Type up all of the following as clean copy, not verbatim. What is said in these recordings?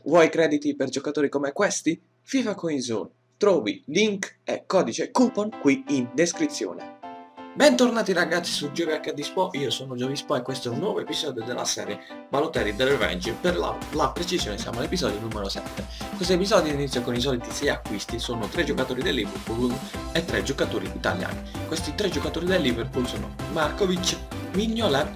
Vuoi crediti per giocatori come questi? FIFA Coin Zone. Trovi link e codice coupon qui in descrizione. Bentornati ragazzi su GioviHD Spo, io sono Giovispo e questo è un nuovo episodio della serie Balotelli The Revenge. Per la precisione siamo all'episodio numero 7. Questo episodio inizia con i soliti 6 acquisti, sono 3 giocatori del Liverpool e 3 giocatori italiani. Questi 3 giocatori del Liverpool sono Markovic, Mignolet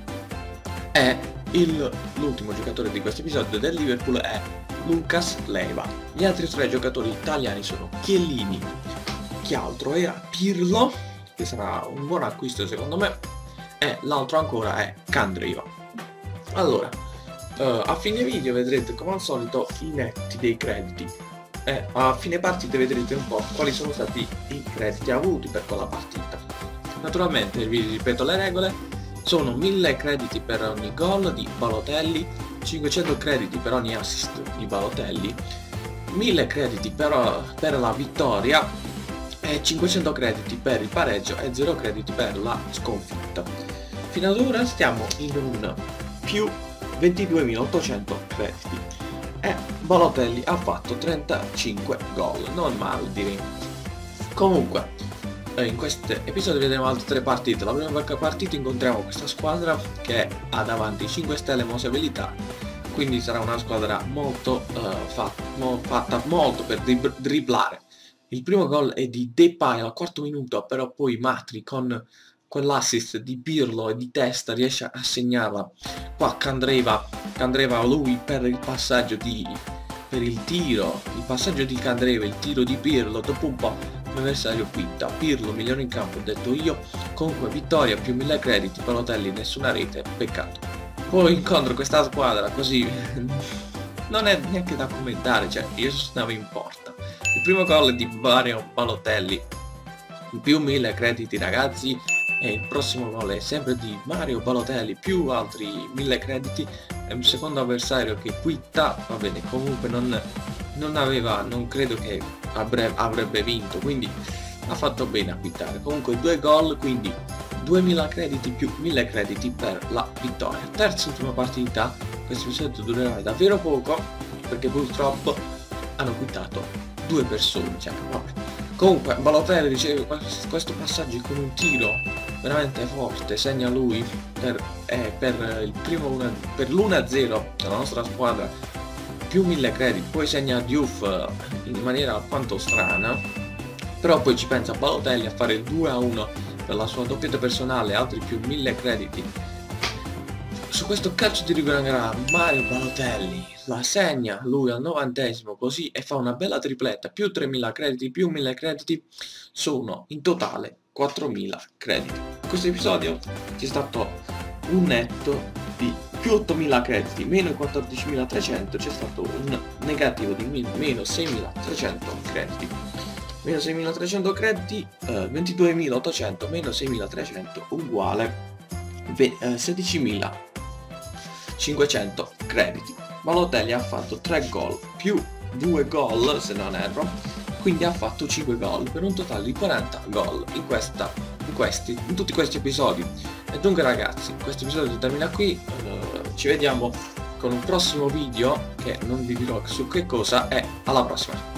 e l'ultimo giocatore di questo episodio del Liverpool è Lucas Leiva. Gli altri 3 giocatori italiani sono Chiellini, che altro era Pirlo, che sarà un buon acquisto secondo me, e l'altro ancora è Candreva. Allora, a fine video vedrete come al solito i netti dei crediti e a fine partita vedrete un po' quali sono stati i crediti avuti per quella partita. Naturalmente vi ripeto le regole: sono 1000 crediti per ogni gol di Balotelli, 500 crediti per ogni assist di Balotelli, 1000 crediti per la vittoria e 500 crediti per il pareggio e 0 crediti per la sconfitta. Fino ad ora stiamo in un più 22.800 crediti e Balotelli ha fatto 35 gol, non male direi. Comunque in questo episodio vedremo altre 3 partite. La prima partita incontriamo questa squadra che ha davanti 5 stelle movibilità, quindi sarà una squadra molto fatta molto per dribblare. Il primo gol è di Depay al 4º minuto, però poi Matri con quell'assist di Pirlo e di testa riesce a segnarla. Qua Candreva lui per il passaggio per il passaggio di Candreva, il tiro di Pirlo, dopo un po' l'avversario quinta, Pirlo migliore in campo, ho detto io. Comunque vittoria, più 1000 crediti, Balotelli nessuna rete, peccato. Poi incontro questa squadra così non è neanche da commentare, cioè io stavo in porta. Il primo gol è di Mario Balotelli, più 1000 crediti ragazzi, e il prossimo gol è sempre di Mario Balotelli, più altri 1000 crediti. È un secondo avversario che quitta, va bene, comunque non credo che avrebbe vinto, quindi ha fatto bene a quittare. Comunque 2 gol, quindi 2000 crediti più 1000 crediti per la vittoria. Terza ultima partita. Questo episodio durerà davvero poco perché purtroppo hanno quittato 2 persone, cioè vabbè. Comunque Balotelli riceve questo passaggio con un tiro veramente forte, segna lui per l'1-0 della nostra squadra, più 1000 crediti. Poi segna Diouf in maniera alquanto strana, però poi ci pensa Balotelli a fare il 2-1 per la sua doppietta personale, altri più 1000 crediti. Su questo calcio di rigore Mario Balotelli la segna lui al 90esimo così e fa una bella tripletta, più 3000 crediti, più 1000 crediti, sono in totale 4000 crediti. In questo episodio c'è stato un netto di più 8000 crediti, meno 14.300, c'è stato un negativo di meno 6.300 crediti. Meno 6.300 crediti, 22.800 meno 6.300 uguale 16.500 crediti. Balotelli ha fatto 3 gol più 2 gol se non erro, quindi ha fatto 5 gol per un totale di 40 gol in tutti questi episodi. E dunque ragazzi, questo episodio termina qui, ci vediamo con un prossimo video che non vi dirò su che cosa, e alla prossima.